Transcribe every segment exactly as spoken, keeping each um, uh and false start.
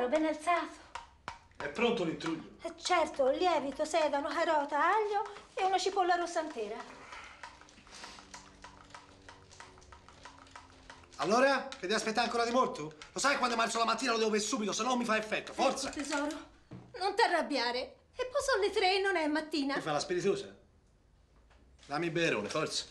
tesoro, ben alzato. È pronto l'intruglio? Eh, certo, lievito, sedano, carota, aglio e una cipolla rossa intera. Allora? Che devi aspettare ancora di molto? Lo sai quando mi alzo la mattina lo devo per subito, se no mi fa effetto. Forza! Ecco, tesoro, non ti arrabbiare. E poi sono le tre e non è mattina. Che fa la spiritosa? Dammi il berone, forza.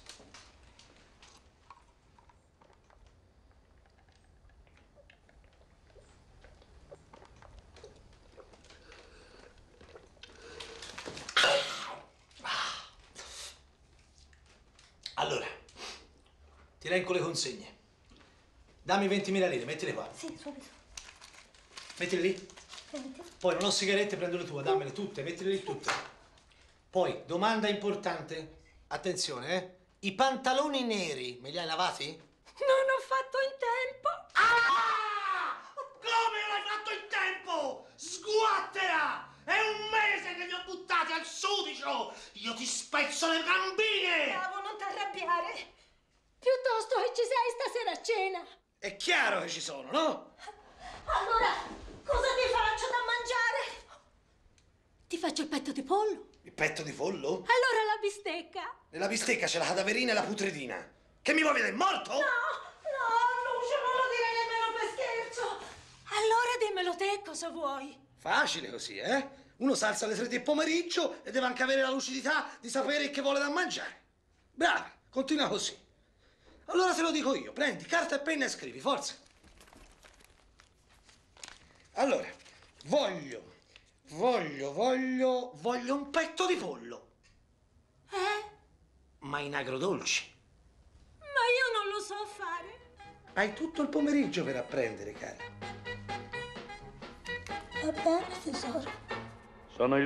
Allora, ti elenco le consegne. Dammi ventimila lire, mettile qua. Sì, subito. Mettile lì. Senti. Poi non ho sigarette, prendo le tue, dammele tutte, mettile lì tutte. Poi, domanda importante. Attenzione, eh. I pantaloni neri, me li hai lavati? Non ho fatto in tempo. Ah! Come non hai fatto in tempo? Sguattera! È un mese che li ho buttati al sudicio! Io ti spezzo le gambine! Bravo, non ti arrabbiare. Piuttosto che ci sei stasera a cena. È chiaro che ci sono, no? Allora, cosa ti faccio da mangiare? Ti faccio il petto di pollo. Il petto di pollo? Allora la bistecca. Nella bistecca c'è la cadaverina e la putredina. Che mi vuoi vedere morto? No, no, Lucio, non lo direi nemmeno per scherzo. Allora dimmelo te cosa vuoi. Facile così, eh? Uno si alza alle tre del pomeriggio e deve anche avere la lucidità di sapere che vuole da mangiare. Brava, continua così. Allora te lo dico io, prendi carta e penna e scrivi, forza. Allora, voglio, voglio, voglio, voglio un petto di pollo. Eh? Ma in agrodolci. Ma io non lo so fare. Hai tutto il pomeriggio per apprendere, cara. Va bene, tesoro. Sono il